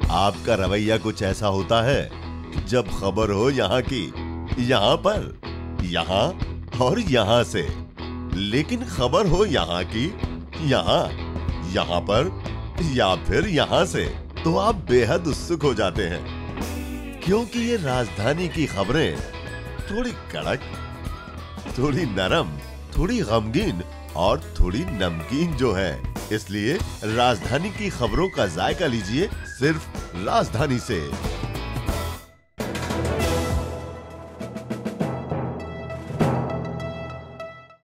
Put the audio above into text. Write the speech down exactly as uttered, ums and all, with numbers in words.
आपका रवैया कुछ ऐसा होता है जब खबर हो यहाँ की, यहाँ पर, यहाँ और यहाँ से, लेकिन खबर हो यहाँ की, यहाँ, यहाँ पर या फिर यहाँ से, तो आप बेहद उत्सुक हो जाते हैं, क्योंकि ये राजधानी की खबरें थोड़ी कड़क, थोड़ी नरम, थोड़ी गमगीन और थोड़ी नमकीन जो है। इसलिए राजधानी की खबरों का जायका लीजिए सिर्फ राजधानी से।